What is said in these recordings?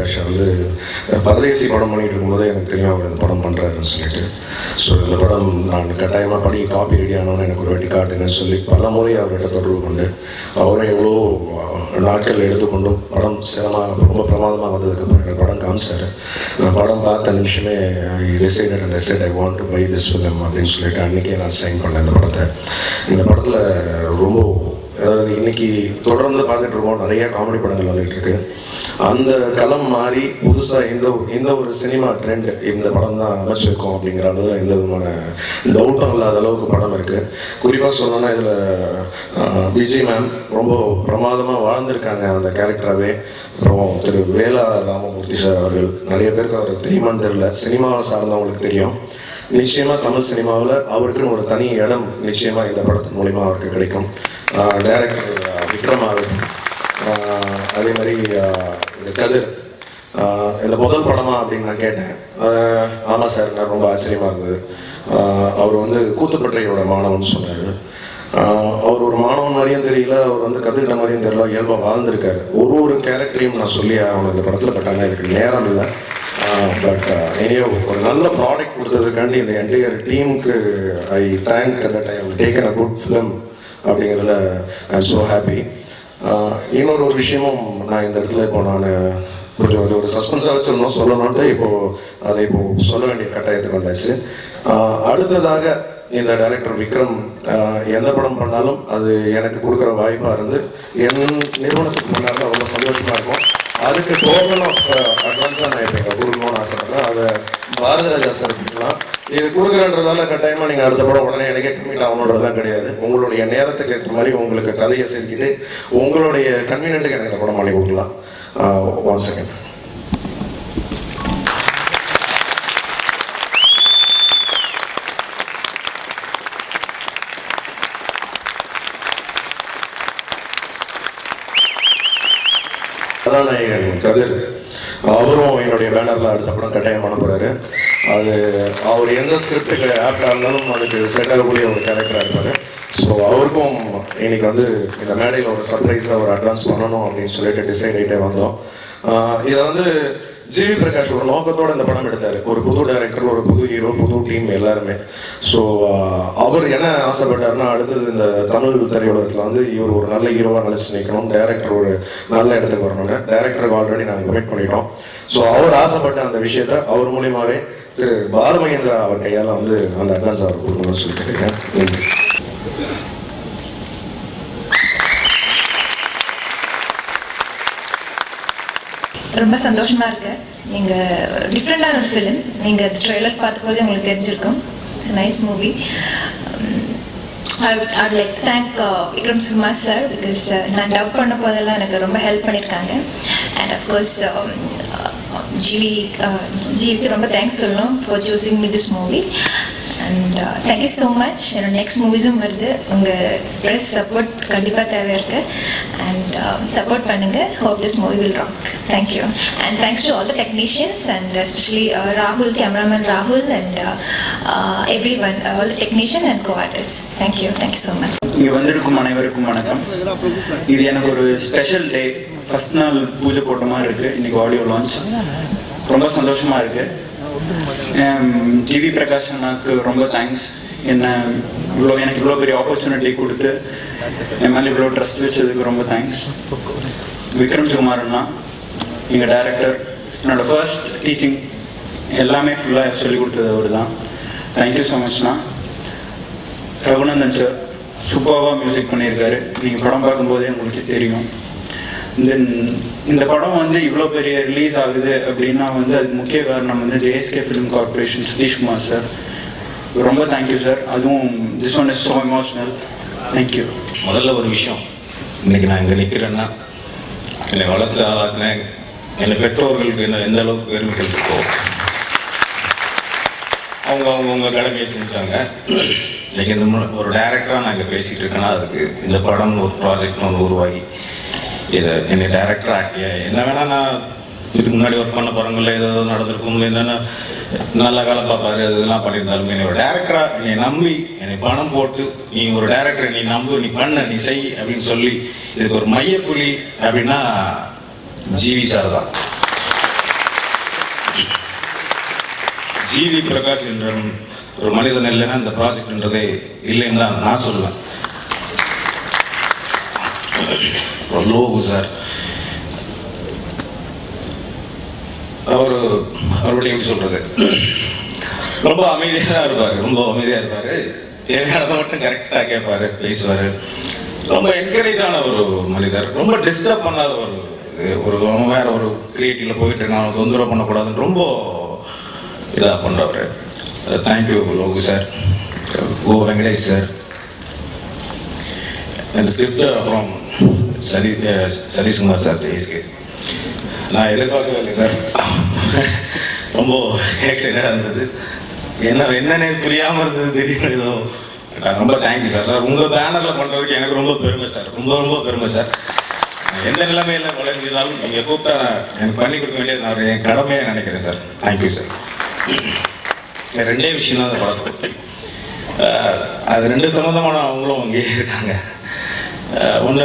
பிரகாஷ் வந்து பரதேசி படம் பண்ணிகிட்டு இருக்கும்போது எனக்கு தெரியும் அவர் இந்த படம் பண்ணுறாருன்னு சொல்லிட்டு. ஸோ இந்த படம் நான் கட்டாயமாக படி காப்பி ரெடி ஆனோன்னு எனக்கு ஒரு வாட்டி காட்டுங்கன்னு சொல்லி பல முறை அவர்கிட்ட தொடர்பு கொண்டு அவரை எவ்வளோ நாட்கள் எடுத்துக்கொண்டும் படம் ரொம்ப பிரமாதமாக வந்ததுக்கப்புறம் எனக்கு படம் காமிச்சார். நான் படம் பார்த்த நிமிஷமே I decided and I said I want to buy this film அப்படின்னு சொல்லிட்டு அன்றைக்கே நான் சைன் பண்ணேன் இந்த படத்தை. இந்த படத்தில் ரொம்ப அதாவது இன்றைக்கி தொடர்ந்து பார்த்துட்டு இருக்கோம், நிறைய காமெடி படங்கள் வந்துகிட்டு இருக்கு. அந்த களம் மாறி புதுசாக இந்த ஒரு சினிமா ட்ரெண்ட் இந்த படம் தான் அமைச்சிருக்கோம் அப்படிங்கிற அளவில் எந்த விதமான டவுட்டும் இல்லாத அளவுக்கு படம் இருக்குது. குறிப்பாக சொல்லணும்னா இதில் விஜய் மேம் ரொம்ப பிரமாதமாக வாழ்ந்திருக்காங்க அந்த கேரக்டராகவே. அப்புறம் திரு வேலா ராமமூர்த்தி சார் அவர்கள், நிறைய பேருக்கு அவர் தெரியுமான்னு தெரியல, சினிமாவை சார்ந்தவங்களுக்கு தெரியும். நிச்சயமாக தமிழ் சினிமாவில் அவருக்குன்னு ஒரு தனி இடம் நிச்சயமாக இந்த படத்தின் மூலிமா அவருக்கு கிடைக்கும். டைரக்டர் விக்ரம் ஆகட்டும், அதே மாதிரி இந்த கதிர், இந்த முதல் படமா அப்படின்னு நான் கேட்டேன். ஆமாம் சார், நான் ரொம்ப ஆச்சரியமாக இருந்தது. அவர் வந்து கூத்துப்பற்றையோட மாணவன் சொன்னார். அவர் ஒரு மாணவன் மாதிரியும் தெரியல, அவர் வந்து கற்றுக்கிட்ட மாதிரியும் தெரியல, இயல்பாக வாழ்ந்திருக்காரு. ஒரு கேரக்டரையும் நான் சொல்லி அவனை இந்த படத்தில் பட்டாங்க, எனக்கு நேரம் இல்லை. பட் எனியோ ஒரு நல்ல ப்ராடக்ட் கொடுத்ததுக்காண்டி இந்த என்டையர் டீமுக்கு I thank that I have taken a good film அப்படிங்கிறதுல ஐ எம் ஸோ ஹாப்பி. இன்னொரு விஷயமும் நான் இந்த இடத்துல இப்போ நான் கொஞ்சம் வந்து ஒரு சஸ்பென்ஸாக வச்சிருந்தோம் சொல்லணுன்ட்டு அதை சொல்ல வேண்டிய கட்டாயத்துக்கு வந்தாச்சு. அடுத்ததாக இந்த டைரக்டர் விக்ரம் எந்த படம் பண்ணாலும் அது எனக்கு கொடுக்குற வாய்ப்பாக இருந்து என் நிறுவனத்துக்கு முன்னாடி ரொம்ப சந்தோஷமாக இருக்கும். அதுக்கு டோக்கன் ஆஃப் அட்வான்ஸாக நான் இப்போ கொடுக்கணும்னு ஆசைப்பட்றேன். அதை பாரதிராஜா சார் கொடுக்கலாம். இது கொடுக்குறன்றதால கட்டாயமாக நீங்கள் அடுத்த படம் உடனே எனக்கே கம்மிட் ஆகணுன்றதுலாம் கிடையாது. உங்களுடைய நேரத்துக்கு ஏற்ற மாதிரி உங்களுக்கு கதையை செஞ்சுக்கிட்டு உங்களுடைய கன்வீனியன்ட்டுக்கு எனக்கு இந்த படம் பண்ணி கொடுக்கலாம். 1 செகண்ட். கதாநாயகன் கதிர் அவரும் என்னுடைய பேனரில் அடுத்த படம் கட்டாயம் பண்ண போகிறாரு. அது அவர் எந்த ஸ்கிரிப்டுக்கு ஆப்டாக இருந்தாலும் அதுக்கு செட் ஆகக்கூடிய ஒரு கேரக்டராக இருப்பார். ஸோ அவருக்கும் இன்னைக்கு வந்து இந்த மேடையில் ஒரு சர்ப்ரைஸாக ஒரு அட்வான்ஸ் பண்ணணும் அப்படின்னு சொல்லிட்டு டிசைட் ஆகிட்டே வந்தோம். இதை வந்து ஜிவி பிரகாஷ் ஒரு நோக்கத்தோடு இந்த படம் எடுத்தார். ஒரு புது டைரக்டர், ஒரு புது ஹீரோ, புது டீம் எல்லாருமே. ஸோ அவர் என்ன ஆசைப்பட்டாருன்னா, அடுத்தது இந்த தமிழ் திரையுலகத்தில் வந்து இவர் ஒரு நல்ல ஹீரோவாக நினச்சி நிற்கணும், டைரக்டர் ஒரு நல்ல இடத்துக்கு வரணும்னு. டைரக்டருக்கு ஆல்ரெடி நாங்கள் கமிட் பண்ணிட்டோம். ஸோ அவர் ஆசைப்பட்ட அந்த விஷயத்த அவர் மூலியமாகவே திரு பாலமகேந்திரா அவர் கையால் வந்து அந்த அட்வான்ஸ் அவர் கொடுக்கணும்னு சொல்லிட்டு நன்றி. ரொம்ப சந்தோஷமா இருக்கு. நீங்க டிஃப்ரெண்டான ஒரு ஃபிலிம், நீங்க ட்ரெய்லர் பார்க்கும்போது உங்களுக்கு தெரிஞ்சிருக்கும். It's a nice movie. I'd like to thank Vikram Sukumar sir because நான் டப் பண்ண போதெல்லாம் எனக்கு ரொம்ப ஹெல்ப் பண்ணியிருக்காங்க. அண்ட் அஃப்கோர்ஸ் ஜிவிக்கு ரொம்ப தேங்க்ஸ் சொல்லணும் for choosing me this movie. And thank you so much. என்னோட நெக்ஸ்ட் மூவிஸும் வருது. உங்கள் ப்ரெஸ் சப்போர்ட் கண்டிப்பாக தேவை இருக்குது. அண்ட் சப்போர்ட் பண்ணுங்கள். Hope this movie will rock. Thank you. And thanks to all the technicians and especially ராகுல், கேமராமேன் ராகுல், and every one, all the technician and co artist. Thank you so much. இங்கே வந்திருக்கும் அனைவருக்கும் வணக்கம். இது எனக்கு ஒரு ஸ்பெஷல் டே. ஃபஸ்ட் நாள் பூஜை போட்ட மாதிரி இருக்குது. இன்றைக்கி ஆடியோ லான்ச். ரொம்ப சந்தோஷமாக இருக்குது. ஜிவி பிரகாஷ் அண்ணாக்கு ரொம்ப தேங்க்ஸ். எனக்கு இவ்வளோ பெரிய ஆப்பர்ச்சுனிட்டி கொடுத்து என் மேலே இவ்வளோ ட்ரஸ்ட் வச்சதுக்கு ரொம்ப தேங்க்ஸ். விக்ரம் சுகுமார் அண்ணா எங்கள் டைரக்டர், என்னோட ஃபர்ஸ்ட் டீச்சிங் எல்லாமே ஃபுல்லாக சொல்லிக் கொடுத்தது அவர் தான். தேங்க்யூ ஸோ மச்ண்ணா. ரகுநந்தன் சார் சூப்பராக மியூசிக் பண்ணியிருக்காரு. நீங்கள் படம் பார்க்கும்போதே உங்களுக்கு தெரியும். தென் இந்த படம் வந்து இவ்வளோ பெரிய ரிலீஸ் ஆகுது அப்படின்னா வந்து அதுக்கு முக்கிய காரணம் வந்து JSK film corporation, Satishkumar sir. ரொம்ப தேங்க்யூ சார். அதுவும் this one is so emotional. Thank you. முதல்ல ஒரு விஷயம், இன்றைக்கி நான் இங்கே நிற்கிறேன்னா என்னை வளர்த்து ஆளாக்குனேன் என்னை பெற்றோர்களுக்கு என்ன எந்த அளவுக்கு பெருமைகள் இருக்கோ அவங்க கடமையை செஞ்சாங்க. இன்றைக்கி இந்த ஒரு டைரக்டராக நான் இங்கே பேசிகிட்டு இருக்கேன்னா அதுக்கு இந்த படம்னு ஒரு ப்ராஜெக்ட்னு ஒன்று உருவாகி இதை என்னை டைரக்டர் ஆக்கிய என்ன வேணால் நான் இதுக்கு முன்னாடி ஒர்க் பண்ண படங்களில் ஏதோ நடந்திருக்கும், என்னென்ன நல்ல வேலை பார்ப்பாரு இதெல்லாம் பண்ணியிருந்தாலும் என்னை ஒரு டைரக்டராக என்னை நம்பி என்னை பணம் போட்டு நீ ஒரு டைரக்டரை நீ நம்பு, நீ பண்ண, நீ செய் அப்படின்னு சொல்லி இதுக்கு ஒரு மையப்புலி அப்படின்னா ஜிவி சார் தான். ஜிவி பிரகாஷ் என்ற ஒரு மனிதன் இல்லைன்னா இந்த ப்ராஜெக்ட்ன்றதே இல்லைன்னு தான் நான் சொல்லுவேன். லோகு சார் அவருடைய எப்படி சொல்கிறது, ரொம்ப அமைதியாக தான் இருப்பார், ரொம்ப அமைதியாக இருப்பார். தேவையானதை மட்டும் கரெக்டாக கேட்பார், பேசுவார். ரொம்ப என்கரேஜான ஒரு மனிதர், ரொம்ப டிஸ்டர்ப் பண்ணாத அவன் வேற ஒரு கிரியேட்டிவில் போயிட்டு இருக்கான், அவனை தொந்தரவு பண்ணக்கூடாதுன்னு ரொம்ப இதாக பண்ணுறவர். Thank you Logu sir, oh Venkatesh sir. இந்த ஸ்கிரிப்ட் அப்புறம் சதீஷ்குமார் சார், ஜெயிஸ்கே. நான் எதிர்பார்க்கவே இல்லை சார், ரொம்ப எக்ஸைட்டாக இருந்தது. என்னன்னே புரியாமல் இருந்தது திடீர்னு ஏதோ. ரொம்ப தேங்க்யூ சார். சார் உங்கள் பேனரில் பண்ணுறதுக்கு எனக்கு ரொம்ப பெருமை சார், ரொம்ப ரொம்ப பெருமை சார். எந்த நிலைமையில் வளர்ந்தாலும் நீங்கள் கூப்பிட்டா எனக்கு பண்ணி கொடுக்க வேண்டியது நான் என் கடமையாக நினைக்கிறேன் சார். Thank you sir. ரெண்டே விஷயம் தான் அந்த படத்தை பற்றி, அது ரெண்டு சம்மந்தமான அவங்களும் அங்கே இருக்காங்க. ஒன்று,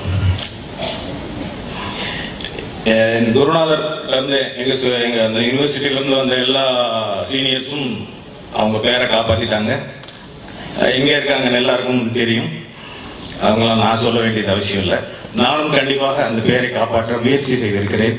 என் குருநாதர்லேருந்து எங்கள் அந்த யூனிவர்சிட்டியிலேருந்து வந்த எல்லா சீனியர்ஸும் அவங்க பேரை காப்பாற்றிட்டாங்க. எங்கே இருக்காங்கன்னு எல்லாருக்கும் தெரியும், அவங்களாம் நான் சொல்ல வேண்டியது அவசியம் இல்லை. நானும் கண்டிப்பாக அந்த பேரை காப்பாற்ற முயற்சி செய்திருக்கிறேன்.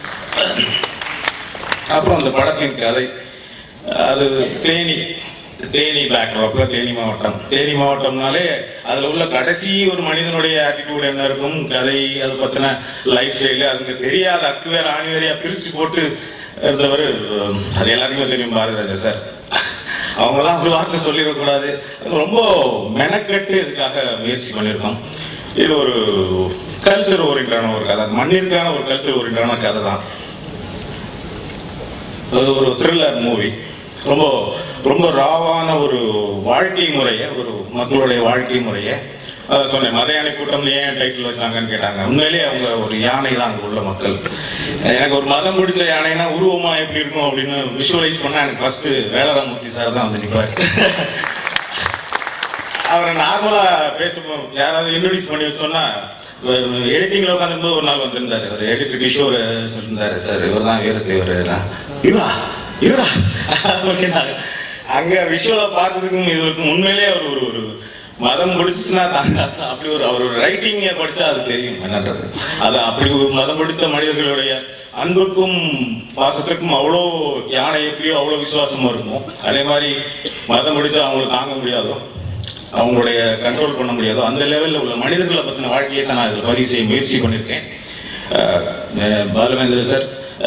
அப்புறம் அந்த படத்தின் கதை, அது தேனி பேக்ராப்ல தேனி மாவட்டம்னாலே அதில் உள்ள கடைசி ஒரு மனிதனுடைய ஆட்டிடியூட் என்ன இருக்கும், கதை, அதை பற்றின லைஃப் ஸ்டைலு, அதுக்கு தெரியாத அக்குவேர் ஆணிவேரியா பிரித்து போட்டு இருந்தவர். அது எல்லாருக்குமே தெரியும், பாரதிராஜா சார். அவங்களாம் ஒரு வார்த்தை சொல்லிடக்கூடாது, ரொம்ப மெனக்கட்டு இதுக்காக முயற்சி பண்ணியிருக்கோம். இது ஒரு கல்ச்சர் ஓரியன்டான ஒரு கதை, மண்ணிற்கான ஒரு கல்ச்சர் ஓரியன்டான கதை தான். அது ஒரு த்ரில்லர் மூவி, ரொம்ப ரொம்ப ராவான ஒரு வாழ்க்கை முறையை, ஒரு மக்களுடைய வாழ்க்கை முறையை. அதை சொன்னேன், மத யானை கூட்டம்ல ஏன் டைட்டில் வச்சாங்கன்னு கேட்டாங்க. உண்மையிலேயே அவங்க ஒரு யானை தான் அங்கே உள்ள மக்கள். எனக்கு ஒரு மதம் பிடிச்ச யானைனா உருவமா எப்படி இருக்கும் அப்படின்னு விஷுவலைஸ் பண்ணால் எனக்கு ஃபர்ஸ்ட் வேலராமூர்த்தி சார் தான் வந்து நிற்பார். அவரை நார்மலாக பேசும்போது யாராவது இன்ட்ரடியூஸ் பண்ணி வச்சோன்னா, எடிட்டிங்கில் உட்காந்துருக்கும்போது ஒரு நாள் வந்திருந்தார் அவர் எடிட்டர் கிஷோர் சொல்லியிருந்தாரு, சார் இவர் தான் இவரா அப்படின்னாரு. அங்கே விஷுவலை பார்த்ததுக்கும் இதுவரைக்கும் உண்மையிலே அவர் ஒரு மதம் பிடிச்சுன்னா தாங்க அப்படி அவர் ஒரு ரைட்டிங்கை படித்தா அது தெரியும் என்னன்றது. அது அப்படி ஒரு மதம் பிடித்த மனிதர்களுடைய அன்புக்கும் பாசத்துக்கும் அவ்வளோ யானை எப்படியோ அவ்வளோ விசுவாசமாக இருக்கும். அதே மாதிரி மதம் பிடிச்சா அவங்களுக்கு தாங்க முடியாதோ, அவங்களுடைய கண்ட்ரோல் பண்ண முடியாதோ, அந்த லெவலில் உள்ள மனிதர்களை பற்றின வாழ்க்கையை தான் நான் இதில் பதிவு செய்ய முயற்சி பண்ணியிருக்கேன். பாலவேந்திர சார்,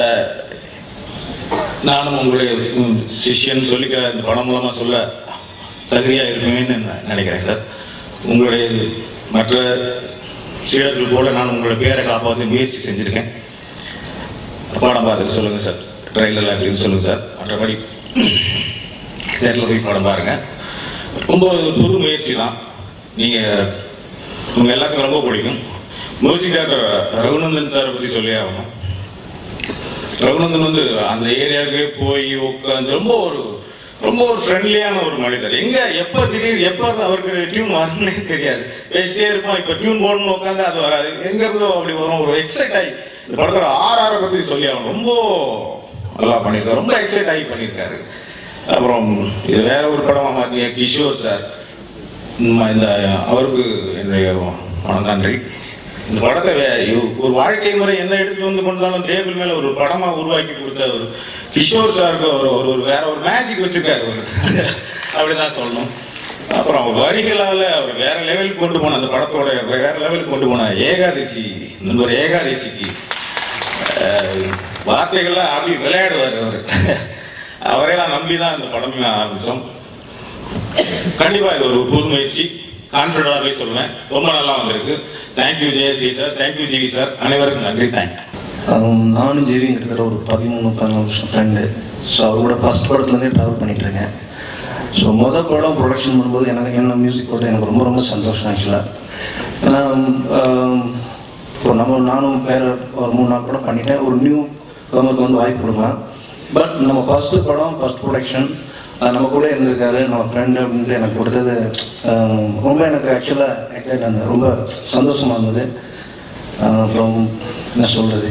நானும் உங்களுடைய சிஷ்யன் சொல்லிக்கிற இந்த படம் மூலமாக சொல்ல தகுதியாக இருக்குமேன்னு நினைக்கிறேன் சார். உங்களுடைய மற்ற சீடர்கள் போல நான் உங்களுடைய பேரை காப்பாற்ற முயற்சி செஞ்சுருக்கேன். படம் பார்த்துட்டு சொல்லுங்கள் சார், ட்ரெயிலரில் அப்படின்னு சொல்லுங்கள் சார். மற்றபடி தேட்டரில் போய் படம் பாருங்கள். ரொம்ப புது முயற்சி தான். உங்கள் எல்லாத்துக்கும் ரொம்ப பிடிக்கும். மியூசிக் டைரக்டர் ரகுநந்தன் சாரை பற்றி சொல்லி ஆகணும். ரகுநந்தன் வந்து அந்த ஏரியாவுக்கு போய் உட்காந்து ரொம்ப ஒரு ஃப்ரெண்ட்லியான ஒரு மனிதர். எப்போ அவருக்கு டியூன் வரணுன்னே தெரியாது, பேசிட்டே இருப்போம். இப்போ டியூன் போடணும்னு உட்காந்து அது வராது, எங்கேருந்தோ அப்படி வரும். ஒரு எக்ஸைட் ஆகி இந்த படத்தோட ஆர்ஆரை பற்றி சொல்லி ஆகணும். ரொம்ப நல்லா பண்ணியிருக்காரு, ரொம்ப எக்ஸைட் ஆகி பண்ணியிருக்காரு. அப்புறம் இது வேற ஒரு படமாக மாற்றிய கிஷோர் சார், இந்த அவருக்கு என்னுடைய மனம் நன்றி. இந்த படத்தை ஒரு வாழ்க்கை முறை என்ன எடுத்துட்டு வந்து கொண்டாலும் டேபிள் மேலே ஒரு படமாக உருவாக்கி கொடுத்த ஒரு கிஷோர் சாருக்கு ஒரு வேற ஒரு மேஜிக் வச்சிருக்காரு அப்படிதான் சொல்லணும். அப்புறம் வரிகளால் அவர் வேற லெவலுக்கு கொண்டு போன அந்த படத்தோட வேற லெவலுக்கு கொண்டு போன ஏகாதசிக்கு வார்த்தைகள்லாம் அப்படி விளையாடுவார் அவர். அவரையெல்லாம் நம்பி தான் இந்த படமே ஆரம்பித்தோம். கண்டிப்பாக இது ஒரு புது முயற்சி, கான்ஃபிடண்டாகவே சொல்லுவேன். ரொம்ப நல்லா வந்திருக்கு. Thank you Jayashree sir, thank you GV sir, அனைவருக்கும் நன்றி. தேங்க்யூ. நானும் ஜிவி கிட்டத்தட்ட ஒரு 13-14 வருஷம் ஃப்ரெண்டு. ஸோ அவரோட ஃபஸ்ட் படத்துலேருந்தே ட்ராவல் பண்ணிகிட்ருக்கேன். ஸோ மொதல் படம் ப்ரொடக்ஷன் பண்ணும்போது என்ன மியூசிக் போட்டு எனக்கு ரொம்ப ரொம்ப சந்தோஷம் ஆக்சுவலாக. ஏன்னா இப்போ நானும் வேறு ஒரு 3-4 படம் பண்ணிட்டேன். ஒரு நியூ கமருக்கு வந்து வாய்ப்பு கொடுக்கலாம். பட் நம்ம ஃபஸ்ட்டு படம், ஃபஸ்ட் ப்ரொடக்ஷன், நம்ம கூட இருந்திருக்காரு, நம்ம ஃப்ரெண்டு அப்படின்ட்டு எனக்கு கொடுத்தது ரொம்ப எனக்கு ஆக்சுவலாக எக்ஸைட்டாக இருந்தது, ரொம்ப சந்தோஷமாக இருந்தது. அப்புறம் என்ன சொல்கிறது,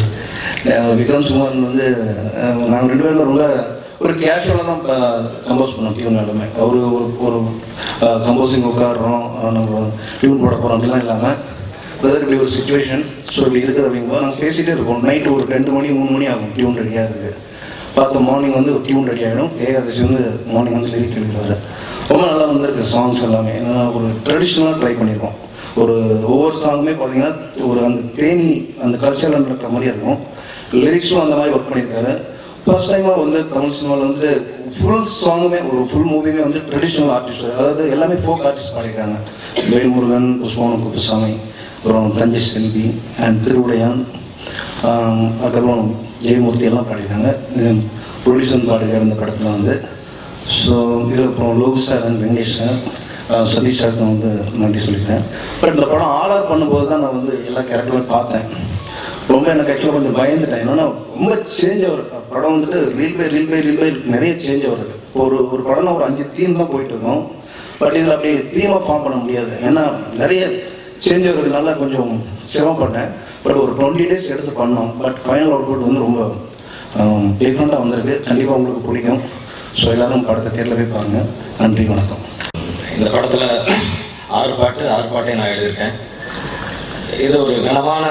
விக்ரம் சுகுமாரன் வந்து நாங்கள் 2 பேரும் ரொம்ப ஒரு கேஷுவலாக தான் கம்போஸ் பண்ணோம் டியூன் எல்லாமே. ஒரு ஒரு கம்போசிங் உட்காடுறோம், நம்ம டியூன் போட போகிறோம் அப்படிலாம் இல்லாமல் பிரதர் இப்படி ஒரு சுச்சுவேஷன், ஸோ இப்படி இருக்குது அப்படிங்கும்போது நாங்கள் பேசிகிட்டே இருப்போம். நைட்டு ஒரு 2 மணி 3 மணி ஆகும் டியூன் ரெடியாக இருக்குது. பார்த்தோம் மார்னிங் வந்து ஒரு டியூன் ரெடி ஆகிடும். ஏகாதசி வந்து மார்னிங் வந்து லிரிக் எழுதுறாரு. ரொம்ப நல்லா வந்துருக்கு சாங்ஸ் எல்லாமே. ஏன்னா ஒரு ட்ரெடிஷ்னலாக ட்ரை பண்ணியிருக்கோம். ஒவ்வொரு சாங்குமே பார்த்தீங்கன்னா ஒரு அந்த தேனி அந்த கல்ச்சரில் நடக்கிற மாதிரியே இருக்கும். லிரிக்ஸும் அந்த மாதிரி ஒர்க் பண்ணியிருக்காரு. ஃபர்ஸ்ட் டைமாக வந்து தமிழ் சினிமாவில் வந்து ஃபுல் சாங்குமே ஒரு ஃபுல் மூவியுமே வந்து ட்ரெடிஷ்னல் ஆர்டிஸ்ட், அதாவது எல்லாமே ஃபோக் ஆர்டிஸ்ட் பாடியிருக்காங்க. வேல்முருகன், புஷ்பவனம் குப்புசாமி, அப்புறம் தஞ்சை செல்வி அண்ட் திருவுடையான், அதுக்கப்புறம் ஜெயமூர்த்தி எல்லாம் பாடியிருக்காங்க. ப்ரொடியூசர் பாடியிருக்காரு இந்த படத்தில் வந்து. ஸோ இதில் அப்புறம் Logu sir and Venkatesh sir, Satish sir நான் வந்து நன்றி சொல்லிக்கிறேன். பட் இந்த படம் ஆர்ஆர் பண்ணும்போது தான் நான் வந்து எல்லா கேரக்டருமே பார்த்தேன். ரொம்ப எனக்கு ஆக்சுவலாக கொஞ்சம் பயந்துட்டேன். என்னன்னா ரொம்ப சேஞ்ச் ஆகுது படம் வந்துட்டு. ரீல் பை நிறைய சேஞ்ச் ஆகுது. ஒரு படம் ஒரு 5 தீம் தான் போயிட்டு இருக்கோம். பட் இதில் அப்படியே தீமாக ஃபார்ம் பண்ண முடியாது. ஏன்னா நிறைய சேஞ்ச் ஆகுறதுனால கொஞ்சம் சிரமப்பட்டேன். பட் ஒரு 20 days எடுத்து பண்ணோம். பட் ஃபைனல் அவுட்புட் வந்து ரொம்ப டிஃப்ரெண்ட்டாக வந்திருக்கு. கண்டிப்பாக உங்களுக்கு பிடிக்கும். ஸோ எல்லோரும் படத்தை தேர்ல போய் பாருங்கள். நன்றி, வணக்கம். இந்த படத்தில் 6 பாட்டையும் நான் எழுதியிருக்கேன். இது ஒரு கனமான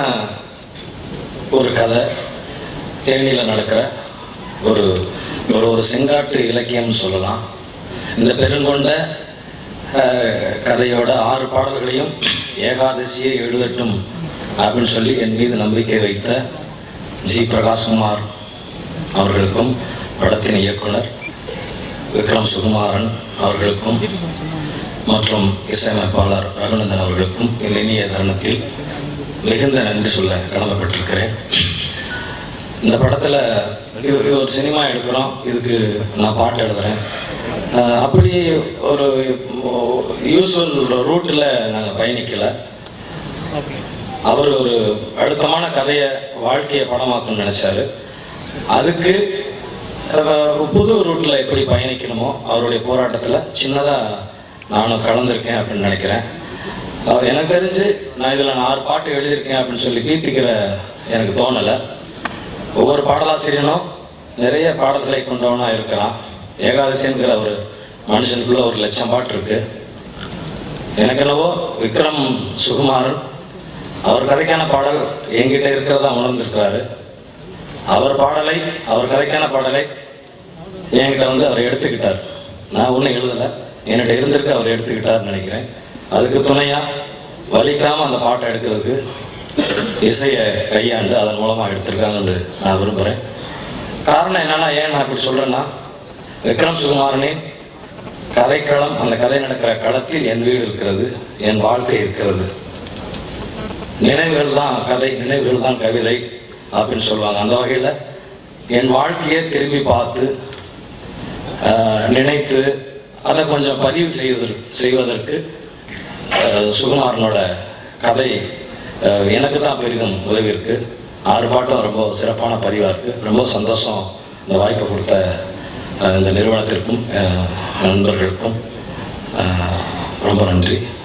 ஒரு கதை, தேனியில் நடக்கிற ஒரு ஒரு செங்காட்டு இலக்கியம்னு சொல்லலாம். இந்த பெருங்கொண்ட கதையோட 6 பாடல்களையும் ஏகாதசியை எழுதட்டும் அப்படின்னு சொல்லி என் மீது நம்பிக்கை வைத்த ஜி பிரகாஷ்குமார் அவர்களுக்கும், படத்தின் இயக்குனர் விக்ரம் சுகுமாரன் அவர்களுக்கும் மற்றும் இசையமைப்பாளர் ரகுநந்தன் அவர்களுக்கும் இந்த இனிய தருணத்தில் மிகுந்த நன்றி சொல்ல கடமைப்பட்டிருக்கிறேன். இந்த படத்தில் இது ஒரு சினிமா எடுக்கிறோம், இதுக்கு நான் பாட்டு எழுதுகிறேன். அப்படி ஒரு யூஸ்வல் ரூட்டில் நாங்கள் பயணிக்கலை. அவர் ஒரு அழுத்தமான கதையை, வாழ்க்கையை படமாக்கணும்னு நினச்சாரு. அதுக்கு புது ரூட்டில் எப்படி பயணிக்கணுமோ அவருடைய போராட்டத்தில் சின்னதாக நானும் கலந்துருக்கேன் அப்படின்னு நினைக்கிறேன். எனக்கு தெரிஞ்சு நான் இதில் 6 பாட்டு எழுதியிருக்கேன் அப்படின்னு சொல்லி கீர்த்திக்கிற எனக்கு தோணலை. ஒவ்வொரு பாடலாசிரியனும் நிறைய பாடல்களை கொண்டவனாக இருக்கிறான். ஏகாதசிங்கிற ஒரு மனுஷனுக்குள்ள 1,00,000 பாட்டு இருக்கு. எனக்கு என்னவோ விக்ரம் சுகுமாரன் அவர் கதைக்கான பாடல் என்கிட்ட இருக்கிறதா உணர்ந்திருக்கிறாரு. அவர் கதைக்கான பாடலை என்கிட்ட வந்து அவர் எடுத்துக்கிட்டார். நான் ஒன்றும் எழுதலை, என்கிட்ட இருந்திருக்கு, அவர் எடுத்துக்கிட்டார்னு நினைக்கிறேன். அதுக்கு துணையாக வலிக்காமல் அந்த பாட்டை எடுக்கிறதுக்கு இசையை கையாண்டு அதன் மூலமாக எடுத்திருக்காங்கன்னு நான் விரும்புகிறேன். காரணம் என்னென்னா, ஏன் நான் இப்படி சொல்கிறேன்னா, விக்ரம் சுகுமாரனின் கதைக்களம், அந்த கதை நடக்கிற களத்தில் என் வீடு இருக்கிறது, என் வாழ்க்கை இருக்கிறது. நினைவுகள் தான் கதை, நினைவுகள் தான் கவிதை அப்படின்னு சொல்லுவாங்க. அந்த வகையில் என் வாழ்க்கையை திரும்பி பார்த்து நினைத்து அதை கொஞ்சம் பதிவு செய்வதற்கு சுகுமாரனோட கதை எனக்கு தான் பெரிதும் உதவி இருக்கு. 6 பாட்டும் ரொம்ப சிறப்பான பதிவாக இருக்குது. ரொம்ப சந்தோஷம். இந்த வாய்ப்பை கொடுத்த இந்த நிறுவனத்திற்கும் நண்பர்களுக்கும் ரொம்ப நன்றி.